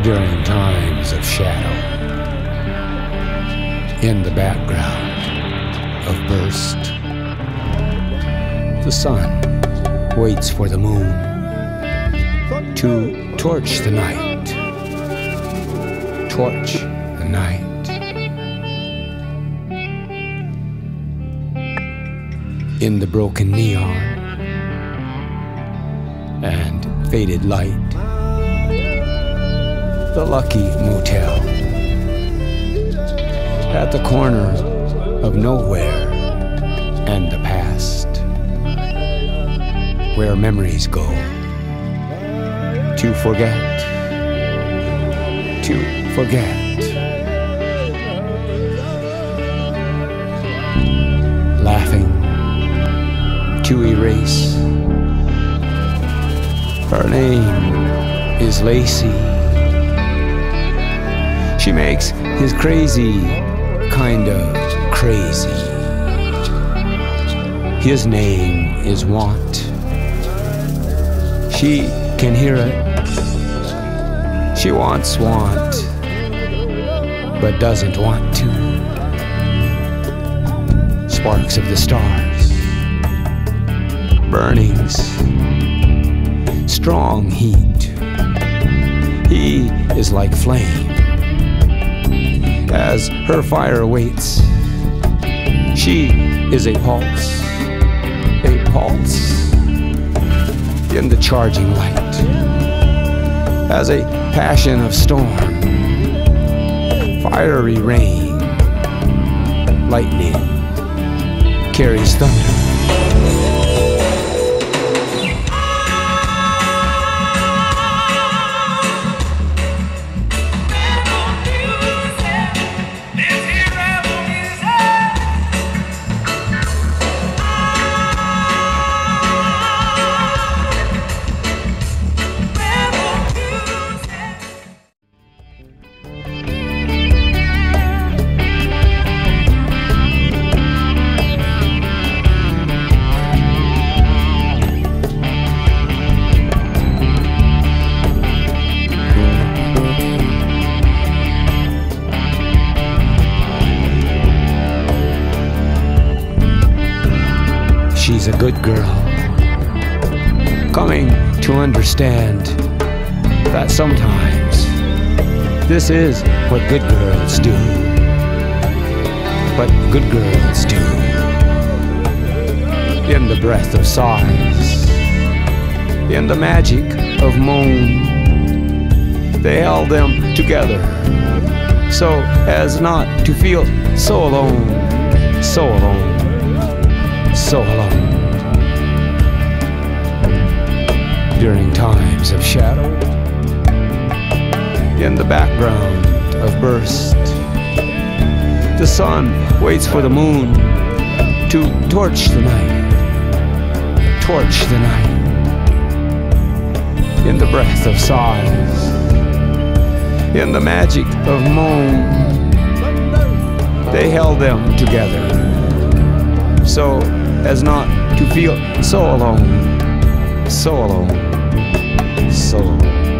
during times of shadow. In the background of burst, the sun waits for the moon to torch the night. Torch the night. In the broken neon and faded light, the lucky motel at the corner of nowhere and the past, where memories go to forget, to forget. Laughing to erase. Her name is Lacey. She makes his crazy kinda crazy. His name is Want. She can hear it. She wants want, but doesn't want to. Sparks of the stars, burnings, strong heat. He is like flame. As her fire waits, she is a pulse in the charging light. As a passion of storm, fiery rain, lightning carries thunder. She's a good girl, coming to understand that sometimes this is what good girls do. What good girls do. In the breath of sighs, in the magic of moan, they held them together so as not to feel so alone, so alone. So alone. During times of shadow, in the background of burst, the sun waits for the moon to torch the night, torch the night. In the breath of sighs, in the magic of moan, they held them together so as not to feel so alone, so alone, so alone.